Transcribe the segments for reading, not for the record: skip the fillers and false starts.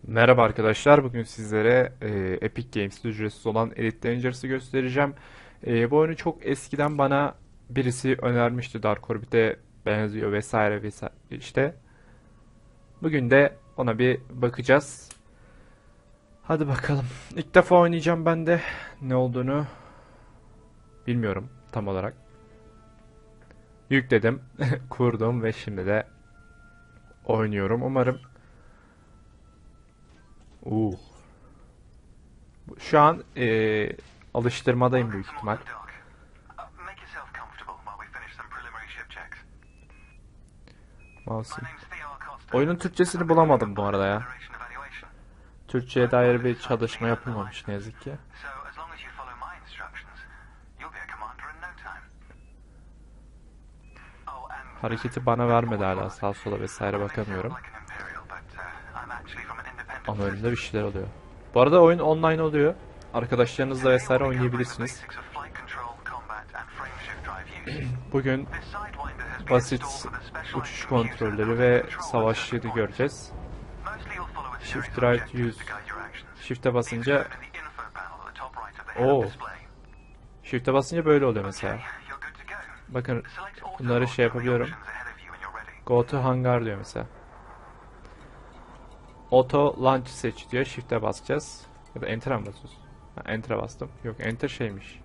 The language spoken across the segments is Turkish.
Merhaba arkadaşlar. Bugün sizlere Epic Games'te ücretsiz olan Elite Dangers'ı göstereceğim. Bu oyunu çok eskiden bana birisi önermişti. Dark Orbit'e benziyor vesaire vesaire işte. Bugün de ona bir bakacağız. Hadi bakalım. İlk defa oynayacağım ben de. Ne olduğunu bilmiyorum tam olarak. Yükledim, kurdum ve şimdi de oynuyorum. Umarım. Uuu. Şu an alıştırmadayım büyük ihtimal. Mouse'um. Oyunun Türkçesini bulamadım bu arada ya. Türkçe'ye dair bir çalışma yapılmamış ne yazık ki. Hareketi bana vermedi hala, sağa sola vesaire bakamıyorum. Ama önümde bir şeyler oluyor. Bu arada oyun online oluyor. Arkadaşlarınızla vesaire oynayabilirsiniz. Bugün basit uçuş kontrolleri ve savaşçıyı göreceğiz. Shift right use. Shift'e basınca Shift'e basınca böyle oluyor mesela. Bakın bunları şey yapabiliyorum. Go to hangar diyor mesela. Auto launch seç diyor. Shift'e basacağız. Ya da enter'a mı basıyoruz? Enter'a bastım. Yok, enter şeymiş.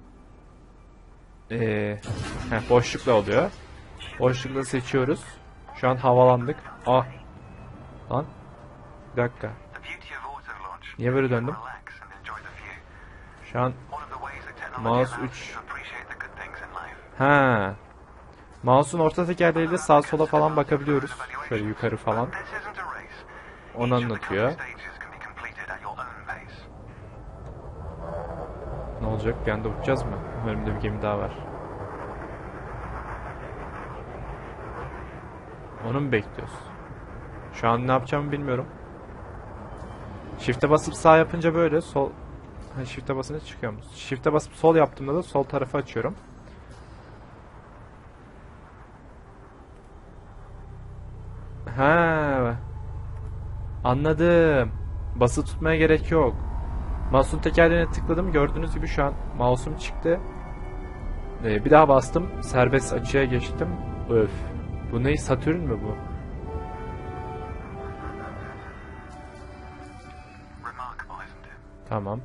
Boşlukla oluyor. Boşlukla seçiyoruz. Şu an havalandık. Lan. Bir dakika. Niye böyle döndüm? Şu an mouse 3. Mouse'un orta tekerleğiyle sağa sola falan bakabiliyoruz. Şöyle yukarı falan. Onu anlatıyor. Ne olacak? Bir anda uçacağız mı? Önümde bir gemi daha var. Onu mu bekliyoruz? Şu an ne yapacağımı bilmiyorum. Shift'e basıp sağ yapınca böyle sol... Shift'e basınca çıkıyor mu? Shift'e basıp sol yaptığımda da sol tarafı açıyorum. Anladım. Bası tutmaya gerek yok. Mouse'un tekerleğine tıkladım. Gördüğünüz gibi şu an mouse'um çıktı. Bir daha bastım. Serbest açıya geçtim. Öf. Bu ne? Satürn mü bu? Tamam.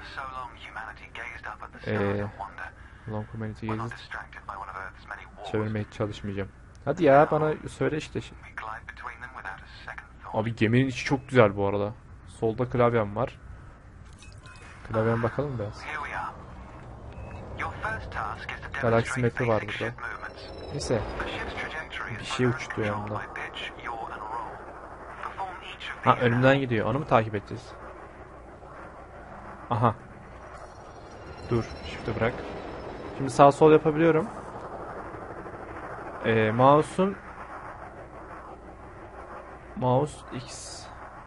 Long humanity gezit. Çevirmeye çalışmayacağım. Hadi ya, bana söyle işte. Abi geminin içi çok güzel bu arada. Solda klavyem var. Klavyeme bakalım biraz. Galaxy map'i var burada. Neyse. Bir şey uçtu yanımda. Önümden gidiyor. Onu mu takip edeceğiz? Aha. Dur. Shift'e bırak. Şimdi sağ sol yapabiliyorum. Mouse'un Mouse X.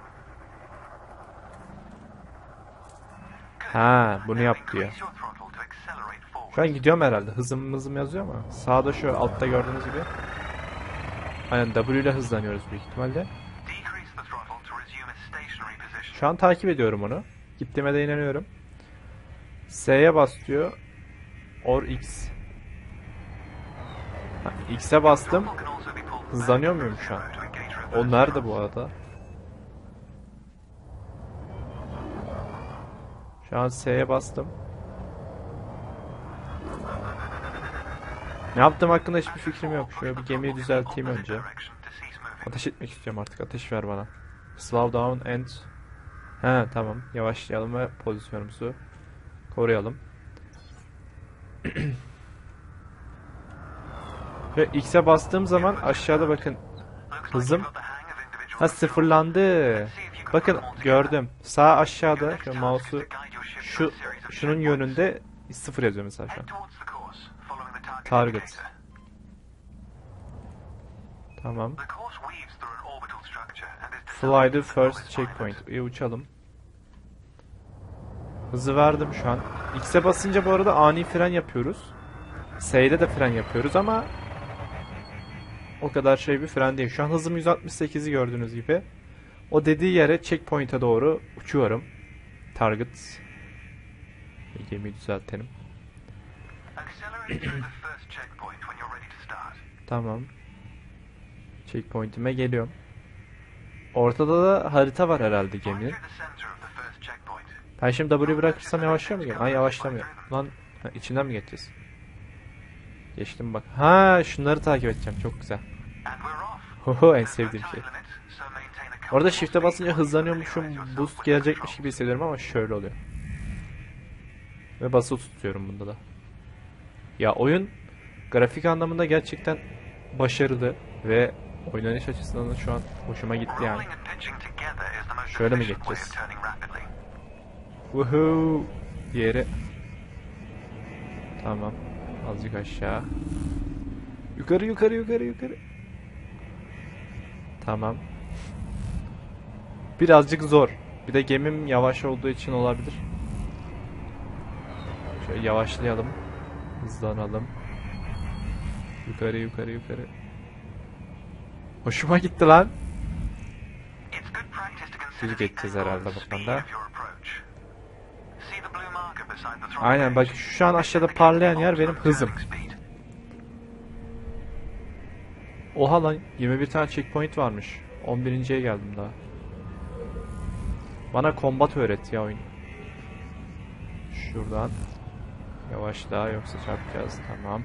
Bunu yap diyor. Şu an gidiyorum herhalde. Hızım yazıyor ama. Sağda şu altta gördüğünüz gibi. Aynen, W ile hızlanıyoruz büyük ihtimalle. Şu an takip ediyorum onu. Gittiğime de inanıyorum. S'ye bas diyor. Or X. X'e bastım. Hızlanıyor muyum şu an? O nerede bu arada? Şu an S'ye bastım. Ne yaptığım hakkında hiçbir fikrim yok. Şöyle bir gemiyi düzelteyim önce. Ateş etmek istiyorum artık. Ateş ver bana. Slow down and... Tamam. Yavaşlayalım ve pozisyonumuzu koruyalım. Ve X'e bastığım zaman aşağıda bakın. Hızım sıfırlandı. Bakın gördüm. Sağ aşağıda şu mouse'u şunun yönünde 0 yazıyor mesela şu an. Target. Tamam. Fly the first checkpoint. Uçalım. Hızı verdim şu an. X'e basınca bu arada ani fren yapıyoruz. S'de de fren yapıyoruz ama o kadar şey bir fren değil. Şu an hızım 168'i gördüğünüz gibi. O dediği yere checkpoint'e doğru uçuyorum. Target. Gemiyi düzeltelim. Tamam. Checkpoint'ime geliyorum. Ortada da harita var herhalde geminin. Ben şimdi W bırakırsam yavaşlıyor mu gemi? Ay yavaşlamıyor. Lan içinden mi geçeceğiz? Geçtim bak. Ha şunları takip edeceğim. Çok güzel. Hoho en sevdiğim şey. Orada shift'e basınca hızlanıyormuşum. Boost gelecekmiş gibi hissediyorum ama şöyle oluyor. Ve basılı tutuyorum bunda da. Ya oyun grafik anlamında gerçekten başarılı ve oynanış açısından da şu an hoşuma gitti yani. Şöyle mi geçeceğiz? Woohoo! Diğeri. Tamam. Azıcık aşağı. Yukarı yukarı yukarı yukarı. Tamam. Birazcık zor. Bir de gemim yavaş olduğu için olabilir. Şöyle yavaşlayalım. Hızlanalım. Yukarı yukarı yukarı. Hoşuma gitti lan. Düz geçeceğiz herhalde buradan da. Aynen bak şu an aşağıda parlayan yer benim hızım. Oha lan 21 tane checkpoint varmış. 11.'ye geldim daha. Bana combat öğret ya oyun. Şuradan. Yavaş daha yoksa çarpacağız. Tamam.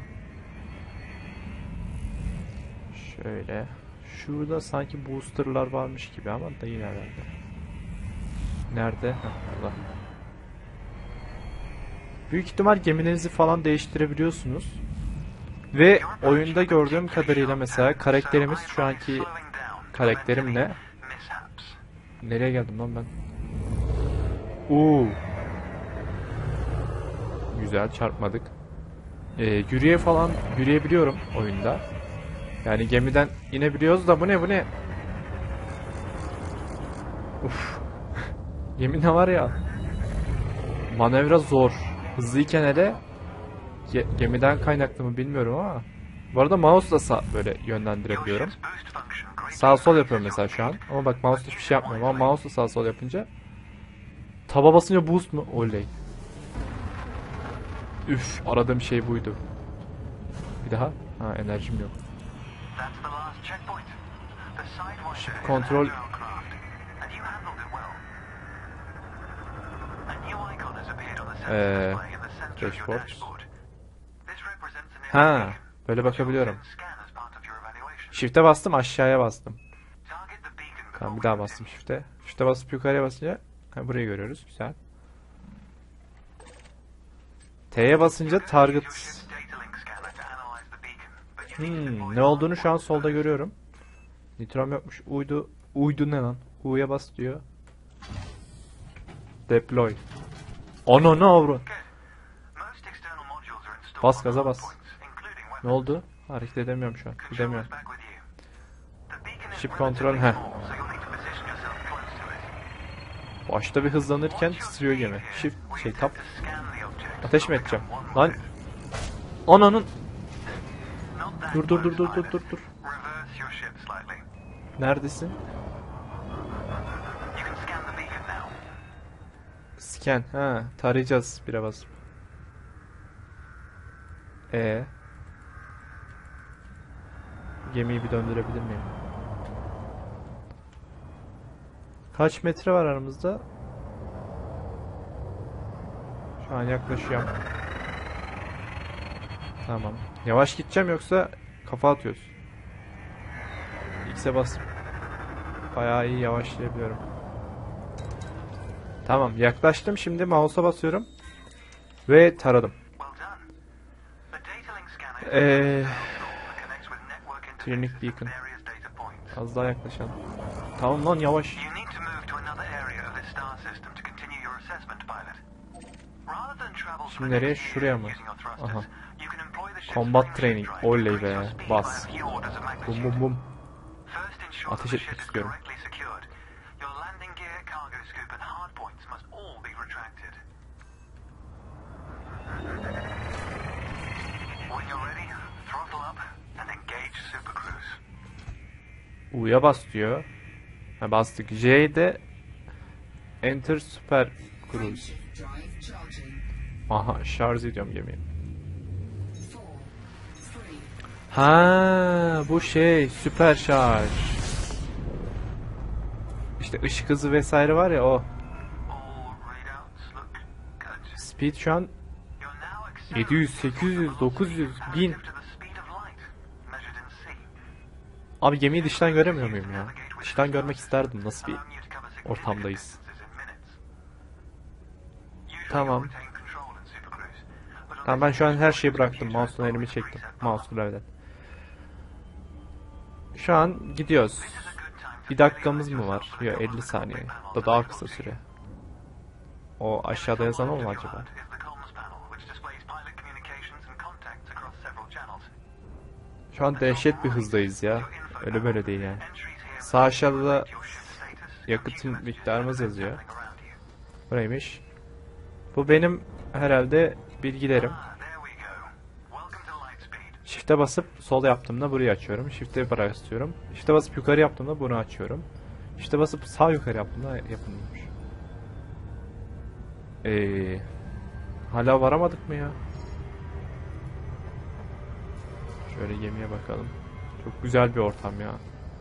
Şöyle. Şurada sanki boosterlar varmış gibi ama değil herhalde. Nerede? Heh, burada. Büyük ihtimal gemilerinizi falan değiştirebiliyorsunuz. Ve oyunda gördüğüm kadarıyla mesela karakterimiz şu anki karakterimle nereye geldim lan ben? Güzel çarpmadık. Yürüyebiliyorum oyunda. Yani gemiden inebiliyoruz da bu ne? Uf. Gemide var ya. Manevra zor. Hızlıyken hele gemiden kaynaklı mı bilmiyorum ama. Bu arada mouse'la böyle yönlendirebiliyorum. Sağ sol yapıyorum mesela şu an. Ama bak mouse'la hiçbir şey yapmıyorum ama mouse'la sağ sol yapınca taba basınca boost mu? Oley. Üf, aradığım şey buydu. Bir daha. Ha, enerjim yok. Kontrol. Dashboard. Ha, böyle bakabiliyorum. Shift'e bastım, aşağıya bastım. Tamam, bir daha bastım shift'e. Shift'e basıp yukarıya basınca burayı görüyoruz. Güzel. T'ye basınca target. Ne olduğunu şu an solda görüyorum. Nitrom yokmuş. Uydu ne lan? U'ya bas diyor. Deploy. Ono ne avru? Bas gaza bas. Ne oldu? Hareket edemiyorum şu an. Gidemiyorum. Ship kontrol. Heh. Başta bir hızlanırken titriyor gemi. Shift tap. Ateş mi edeceğim? Lan. Ananın. Dur. Neredesin? Scan. Ha, tarayacağız bire basıp. Gemiyi bir döndürebilir miyim? Kaç metre var aramızda? Şu an yaklaşıyorum. Tamam. Yavaş gideceğim yoksa kafa atıyoruz. X'e bas. Bayağı iyi yavaşlayabiliyorum. Tamam, yaklaştım. Şimdi mouse'a basıyorum. Ve taradım. Tronic Beacon. Az daha yaklaşalım. Tamam lan yavaş. Şimdi nereye? Şuraya mı? Aha. Combat Training. Oley be. Bas. Bum. Ateş etmek istiyorum. U'ya bas diyor. Ha, bastık. J'de Enter Super Cruise. Aha, şarj ediyorum gemiyi. Ha, bu şey süper şarj. İşte ışık hızı vesaire var ya o. Speed şu an 700, 800, 900, 1000. Abi gemiyi dıştan göremiyor muyum ya? Dıştan görmek isterdim, nasıl bir ortamdayız. Tamam. Tamam, ben şu an her şeyi bıraktım. Mouse'dan elimi çektim. Mouse klavyeden. Şu an gidiyoruz. Bir dakikamız mı var? Yok, 50 saniye. Da daha kısa süre. O aşağıda yazan o mu acaba? Şu an dehşet bir hızdayız ya. Öyle böyle değil yani. Sağ aşağıda da yakıtın miktarımız yazıyor. Bu neymiş? Bu benim herhalde bilgilerim. Shift'e basıp sol yaptığımda burayı açıyorum. Shift'e basıyorum. Shift'e basıp yukarı yaptığımda bunu açıyorum. Shift'e basıp sağ yukarı yaptığımda yapılmış. Hala varamadık mı ya? Şöyle gemiye bakalım. Çok güzel bir ortam ya.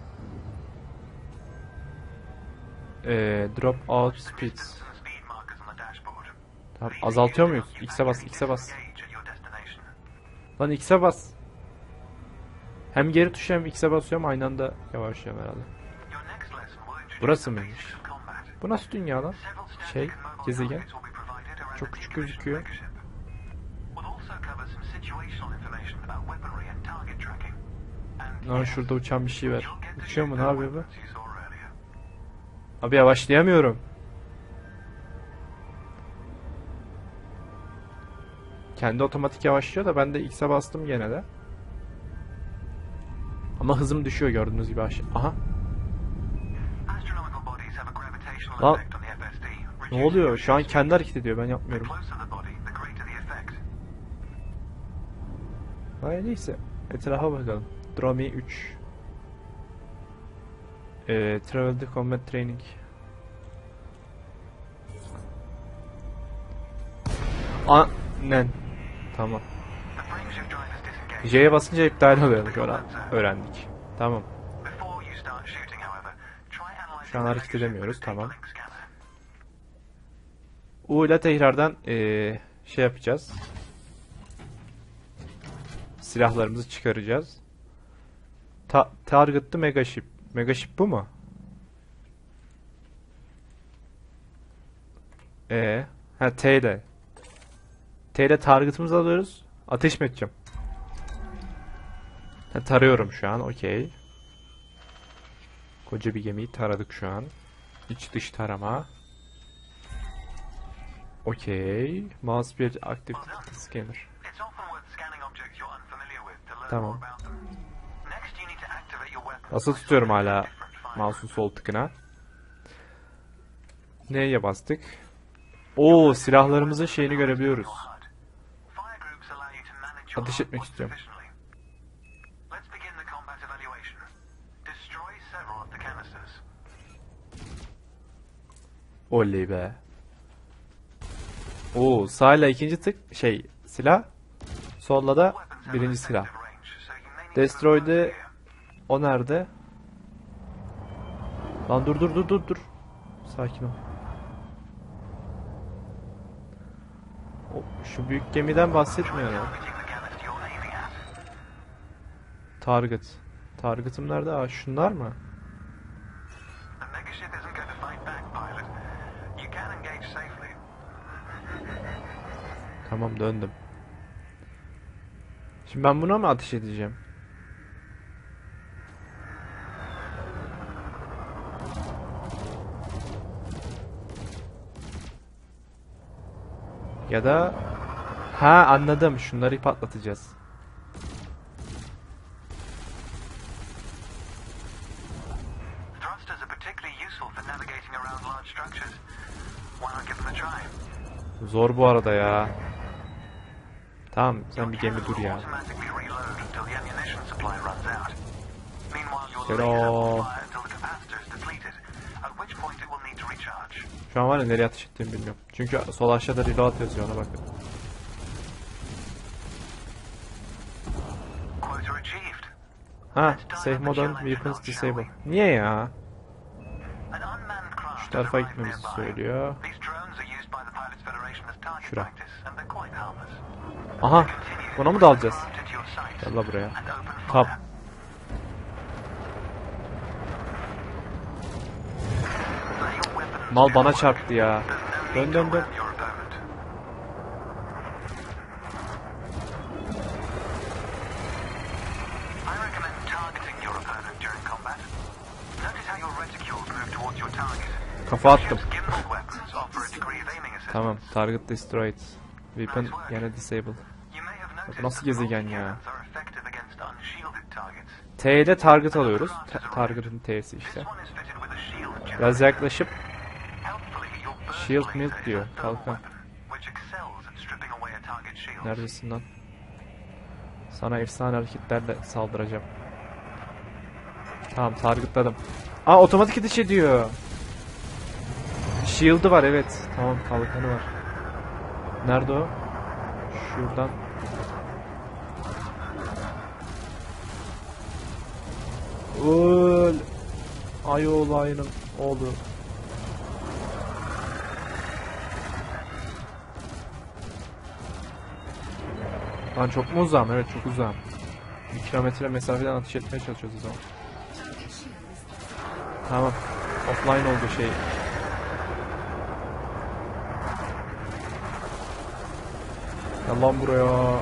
Drop out speed. Tamam, azaltıyor muyuz? X'e bas, X'e bas. Lan X'e bas. Hem geri tuşa hem X'e basıyorum, aynı anda yavaşlıyorum herhalde. Burası mıymış? Bu nasıl dünya lan? Şey, gezegen. Çok küçük gözüküyor. Lan şurada uçan bir şey var. Uçuyor mu? Ne yapıyor bu? Abi yavaşlayamıyorum. Kendi otomatik yavaşlıyor da ben de X'e bastım gene de. Ama hızım düşüyor gördüğünüz gibi aşağı. Aha. Lan ne oluyor? Şu an kendi hareket ediyor, ben yapmıyorum. Hayır, neyse. Etrafa bakalım. Dromi 3. Travel to Combat Training. Annen. Tamam. J'ye basınca iptal oluyormuş, onu öğrendik. Tamam. Şu an hareket edemiyoruz, tamam. U ile tekrardan şey yapacağız. Silahlarımızı çıkaracağız. Target'lı Megaship. Megaship bu mu? Ha, T ile. T ile target'ımızı alıyoruz. Ateş mi edeceğim? Ha, tarıyorum şu an, okey. Koca bir gemiyi taradık şu an. İç dış tarama. Okey. Mouse bir activity scanner. Tamam. Basılı tutuyorum hala mouse'un sol tıkına. Neye bastık? Oo, silahlarımızın şeyini görebiliyoruz. Ateş etmek istiyorum. Oley be. Oo, sağla ikinci tık şey silah. Solla da birinci silah. Destroy'de o nerede? Lan dur. Sakin ol. Şu büyük gemiden bahsetmiyorum. Target. Target'ım nerede? Aa, şunlar mı? Tamam, döndüm. Şimdi ben buna mı ateş edeceğim? Ya da ha, anladım. Şunları patlatacağız. Zor bu arada ya. Tamam, sen bir gemi dur ya. Hello. Şu an var ya nereye ateş ettiğimi bilmiyorum. Çünkü sol aşağıda reload yazıyor, ona bakın. Ha, save modern weapons disable. Niye ya? Şu tarafa gitmemizi söylüyor. Şura. Aha, buna mı dalacağız? Gel la buraya. Tap. Mal bana çarptı ya. Dön dön dön. Kafa attım. Tamam, target destroyed. Weapon yine disabled. Bu nasıl gezegen ya? T ile target alıyoruz. Target'ın T'si işte. Biraz yaklaşıp shield milk diyor. Kalkan. Neredesin lan? Sana efsane hareketlerle saldıracağım. Tamam, targetladım. Aa, otomatik ateş ediyor. Shield'ı var, evet. Tamam, kalkanı var. Nerede o? Şuradan. Öl. Ay oğlayının oğlu. Lan çok mu uzağım? Evet, çok uzağım. 1 kilometre mesafeden ateş etmeye çalışıyoruz o zaman. Tamam. Offline oldu şey. Gel lan buraya.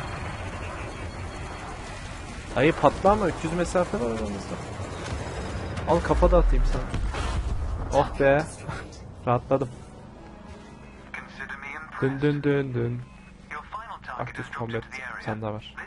Ayı patla ama 300 mesafe var aramızda. Al, kafa da atayım sana. Oh be. Rahatladım. Dün dün dün dün. Active Combat sende var.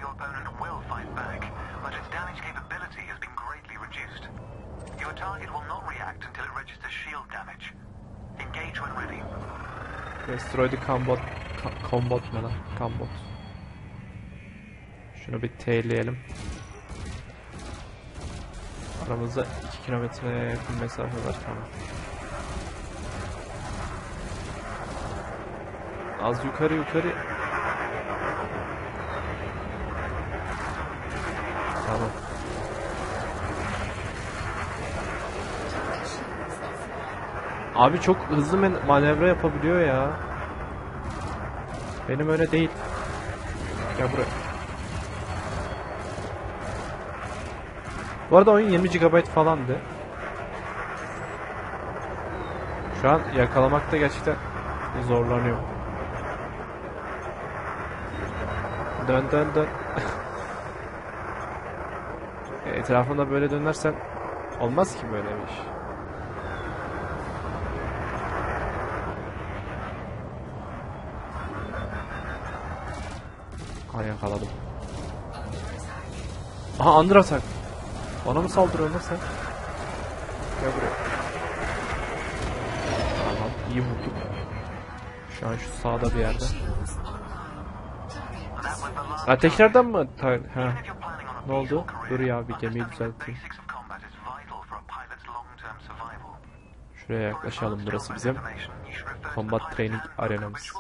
Destroy the combat ne lan? Combat. Şunu bir T'leyelim. Aramızda 2 kilometreye yakın mesafe var, tamam. Az yukarı yukarı. Tamam. Abi çok hızlı manevra yapabiliyor ya. Benim öyle değil. Gel buraya. Bu arada oyun 20 GB falandı. Şu an yakalamakta gerçekten zorlanıyor. Dön dön dön. Etrafında böyle dönersen olmaz ki böyle bir iş. Ay, yakaladım. Aha, under attack. Bana mı saldırıyorsun lan sen? Gel buraya. Tamam, iyi vurduk. Şu an şu sağda bir yerde. Ha, tekrardan mı? Ha. Ne oldu? Dur ya, bir gemiyi düzelteyim. Şuraya yaklaşalım, burası bizim combat training arenamız.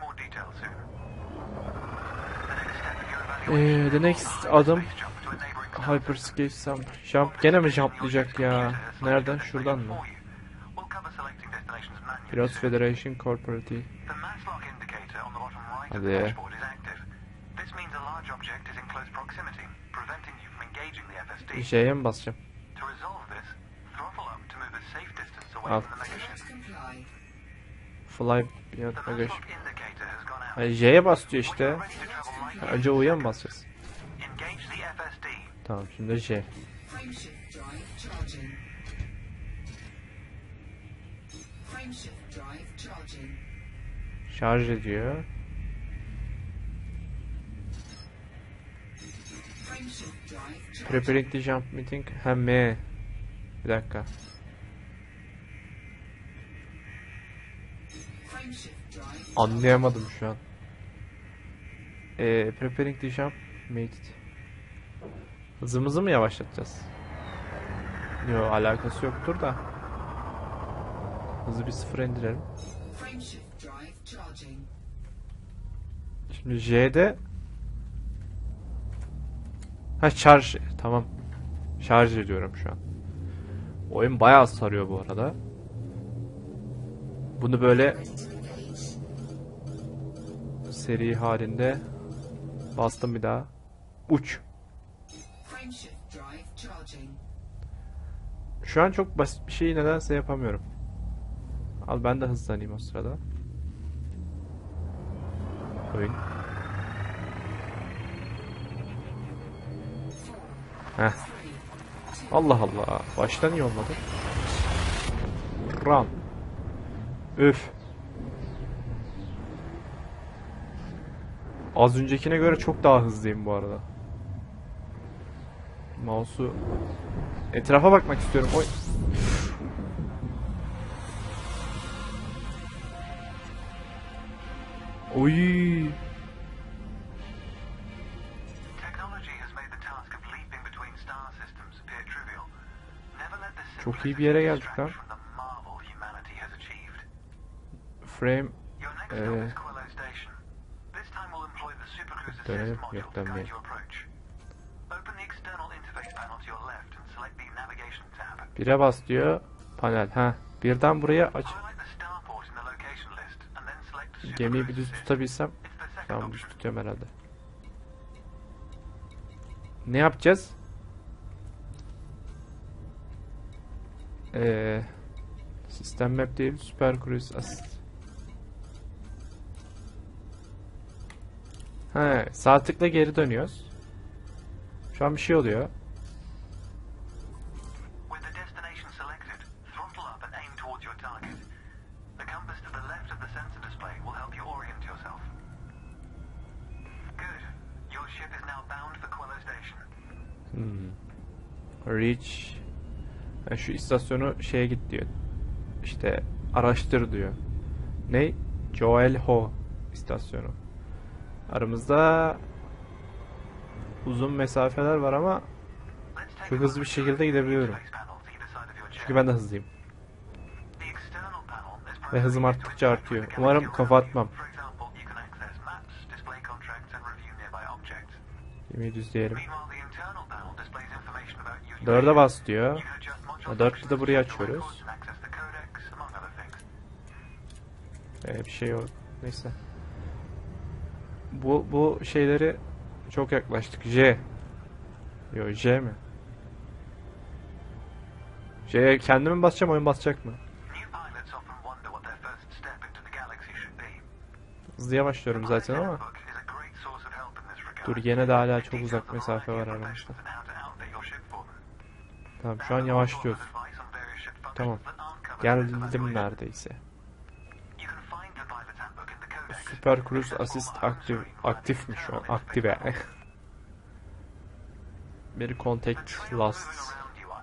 The next adım hyperscape jump. Gene mi jumplayacak ya? Nereden? Şuradan mı? Pirates Federation Corporative. Hadi. J'ye mi basacağım? Al. Fly beyond bagage. J'ye bas diyor işte. Önce U'ya mı basacağız? Tamam, şimdi J. Şarj ediyor. Preparing the jump meeting. Hem M. Bir dakika. Anlayamadım şu an. Preparing the jump meeting. Hızımızı mı yavaşlatacağız? Yok, alakası yoktur da. Hızlı bir sıfıra indirelim. Şimdi J'de şarj. Tamam. Şarj ediyorum şu an. Oyun bayağı sarıyor bu arada. Bunu böyle seri halinde bastım bir daha. Uç. Şu an çok basit bir şeyi nedense yapamıyorum. Al ben de hızlanayım o sırada. Oyun. Heh. Allah Allah. Baştan iyi olmadı. Run. Üf. Az öncekine göre çok daha hızlıyım bu arada. Mouse'u etrafa bakmak istiyorum. Oy. Oy. Çok iyi bir yere geldik lan. Frame dönelim, yok dönmeyelim. Bire bas diyor. Panel. Ha, birden buraya aç. Gemiyi bir düz tutabilsem. Tamam, düz tutuyorum herhalde. Ne yapacağız? Sistem map değil, Super Cruise Assist. He, sağ tıkla geri dönüyoruz. Şu an bir şey oluyor. Reach. Yani şu istasyonu şeye git diyor. İşte araştır diyor. Ne? Joel Ho istasyonu. Aramızda uzun mesafeler var ama çok hızlı bir şekilde gidebiliyorum. Çünkü ben de hızlıyım. Ve hızım arttıkça artıyor. Umarım kafa atmam. Yemeği düzleyelim. 4'e bas diyor. 4'te de burayı açıyoruz. Bir şey yok. Neyse. Bu şeyleri çok yaklaştık. J. Yo, J mi? J'ye kendim mi basacağım, oyun basacak mı? Hızlı yavaşlıyorum zaten ama. Dur, yine de hala çok uzak mesafe var aramızda. Tamam, şu an yavaşlıyoruz. Tamam. Geldim neredeyse. Super Cruise Assist aktifmiş şu an. Aktive. Bir contact lost.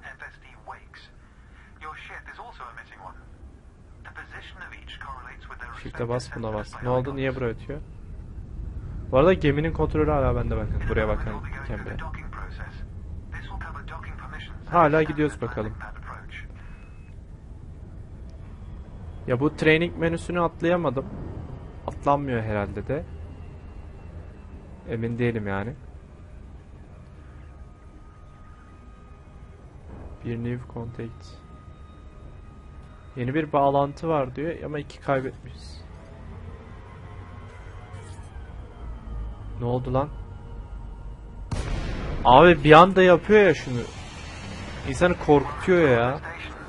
Shift'e bas, buna bas. Ne oldu? Niye buraya ötüyor? Bu arada geminin kontrolü hala bende, bakın. Buraya bakın. Gemiye. Hala gidiyoruz bakalım. Ya bu training menüsünü atlayamadım. Atlanmıyor herhalde de. Emin değilim yani. Bir new contact. Yeni bir bağlantı var diyor ama 2 kaybetmişiz. Ne oldu lan? Abi bir anda yapıyor ya şunu. İnsanı korkutuyor ya.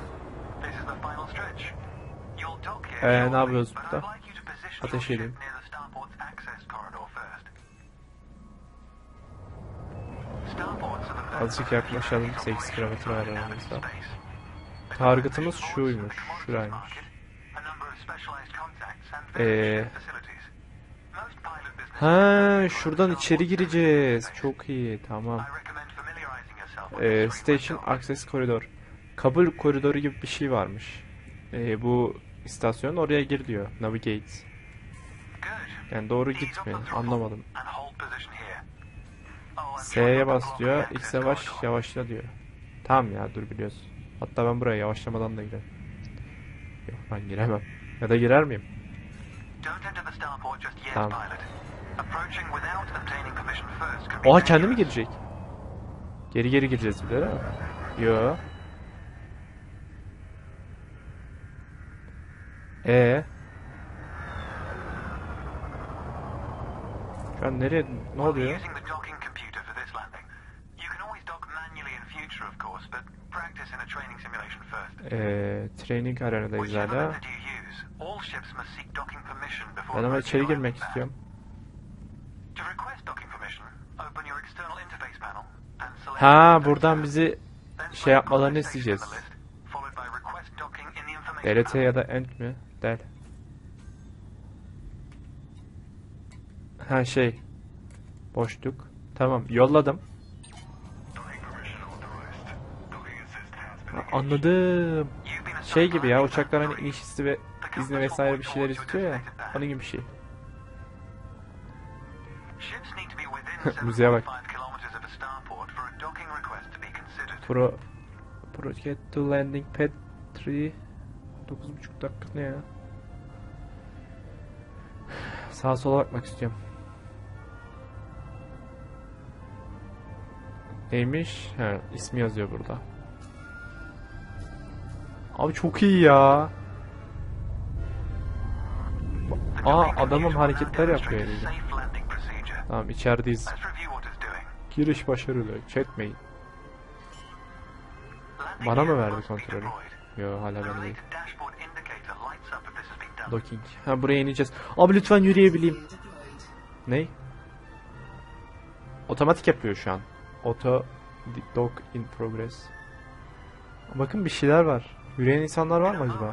Ne yapıyoruz burada? Ateş edeyim. Azıcık yaklaşalım. 8 kilometre var aramızda. Target'ımız şuymuş. Şuraymış. Şuradan içeri gireceğiz. Çok iyi. Tamam. Station Access Corridor. Kabul koridoru gibi bir şey varmış. Bu istasyon oraya gir diyor. Navigate. Yani doğru gitme. Anlamadım. S'ye bas diyor. X'e bas, yavaşla diyor. Tamam ya, dur biliyoruz. Hatta ben buraya yavaşlamadan da giderim. Yok ben giremem. Ya da girer miyim? Tamam. Oha kendi mi girecek? Geri geri gireceğiz bir de değil mi? Yo. Şu an nereye? Ne oluyor? Training arenadayız hala. Ben ama içeri girmek istiyorum. Ha buradan bizi şey yapmalarını isteyeceğiz. DLT ya da End mi? Del. Ha şey. Boşluk. Tamam yolladım. Ha, anladım. Şey gibi ya uçaklar hani iniş izni ve izni vesaire bir şeyler istiyor ya. Onun gibi bir şey. Müziğe bak. Get to landing pad 3. 9,5 dakika ne ya? Sağa sola bakmak istiyorum. Neymiş? Ha, ismi yazıyor burada. Abi çok iyi ya. Adamım hareketler yapıyor eliyle. Tamam içerideyiz. Giriş başarılı. Chatmeyin. Bana mı verdi kontrolü? Yo hala bana değil. Docking. Ha buraya ineceğiz. Abi lütfen yürüyebileyim. Ne? Otomatik yapıyor şu an. Auto dock in progress. Bakın bir şeyler var. Yürüyen insanlar var mı acaba?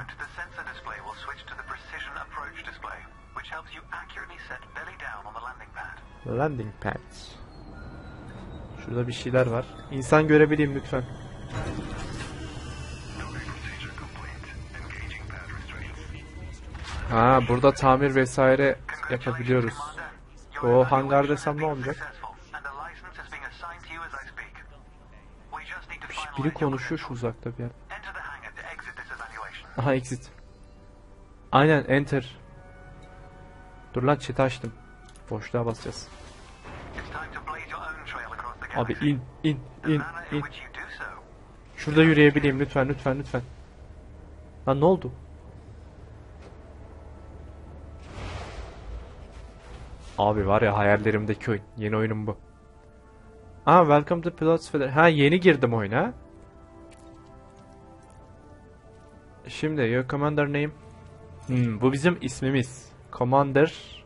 Landing pad. Şurada bir şeyler var. İnsan görebileyim lütfen. Ha burada tamir vesaire yapabiliyoruz. O hangar desem ne olacak? Biri konuşuyor şu uzakta bir yer. Aha exit. Aynen enter. Dur lan chat'i açtım. Boşluğa basacağız. Abi in. Şurada yürüyebileyim lütfen. Lan ne oldu? Abi var ya hayallerimdeki oyun. Yeni oyunum bu. Aa Welcome to Pilots Federation. Ha yeni girdim oyuna. Şimdi your commander name. Bu bizim ismimiz. Commander.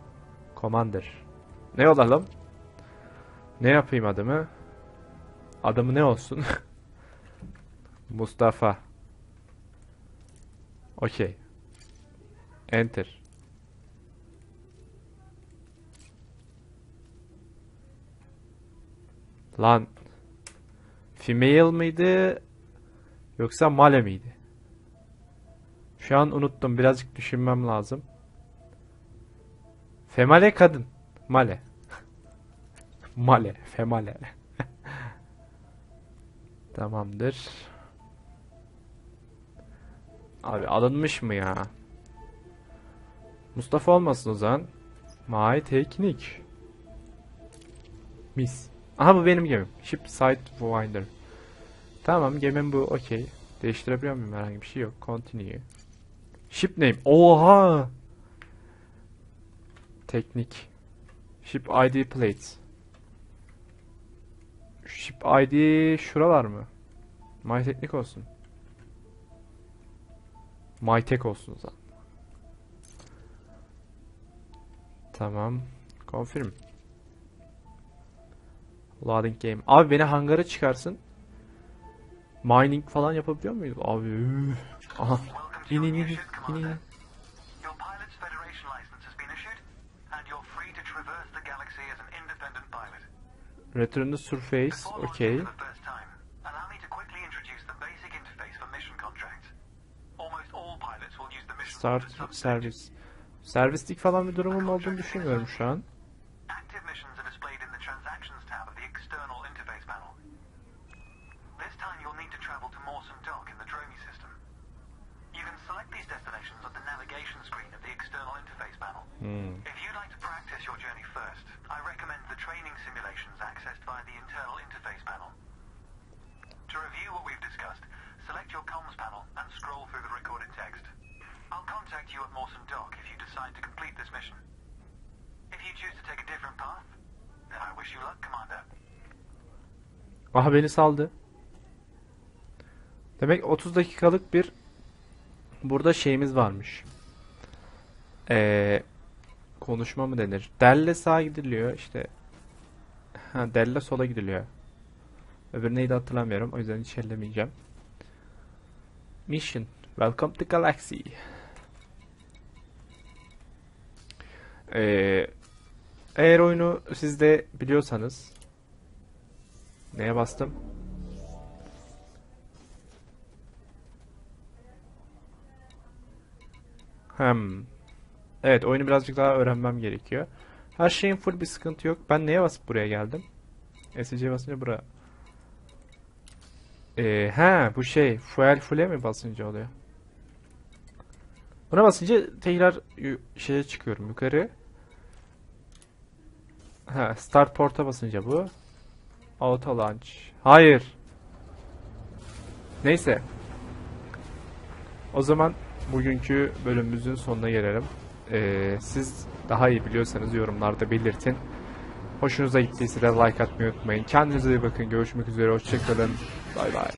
Ne olalım? Ne yapayım adımı? Adımı ne olsun? Mustafa. Okey. Enter. Lan. Female mıydı? Yoksa male miydi? Şu an unuttum. Birazcık düşünmem lazım. Female kadın. Male. Female. Tamamdır. Abi alınmış mı ya? Mustafa olmasın o zaman. My teknik. Mis. Aha bu benim gemim. Ship Sidewinder. Tamam gemim bu okey. Değiştirebiliyor muyum? Herhangi bir şey yok. Continue. Ship name. Oha! Teknik. Ship ID plates. Ship ID şuralar mı? My teknik olsun. My tek olsun zaten. Tamam. Confirm. Loading game. Abi beni hangara çıkarsın. Mining falan yapabiliyor muyuz? Abi. Aha. İn. Return to surface. Okay. Start service. Servislik falan bir durumum olduğunu düşünmüyorum şu an. If you'd like to practice your journey first, I recommend the training simulations accessed via the internal interface panel. To review what we've discussed, select your comms panel and scroll through the recorded text. I'll contact you at Mawson Dock if you decide to complete this mission. If you choose to take a different path, then I wish you luck, Commander. Aha, beni saldı. Demek 30 dakikalık bir burada şeyimiz varmış. Konuşma mı denir? Delle sağa gidiliyor işte. Ha, delle sola gidiliyor. Öbür neydi hatırlamıyorum. O yüzden hiç ellemeyeceğim. Mission. Welcome to Galaxy. Eğer oyunu siz de biliyorsanız, neye bastım? Evet, oyunu birazcık daha öğrenmem gerekiyor. Her şeyin full, bir sıkıntı yok. Ben neye basıp buraya geldim? SC'ye basınca buraya. Bu şey fuel full'e mi basınca oluyor? Buna basınca tekrar şeye çıkıyorum yukarı. Start port'a basınca bu. Auto launch. Hayır. Neyse. O zaman bugünkü bölümümüzün sonuna gelelim. Siz daha iyi biliyorsanız yorumlarda belirtin. Hoşunuza gittiyse de like atmayı unutmayın. Kendinize iyi bakın. Görüşmek üzere. Hoşçakalın. Bay bay.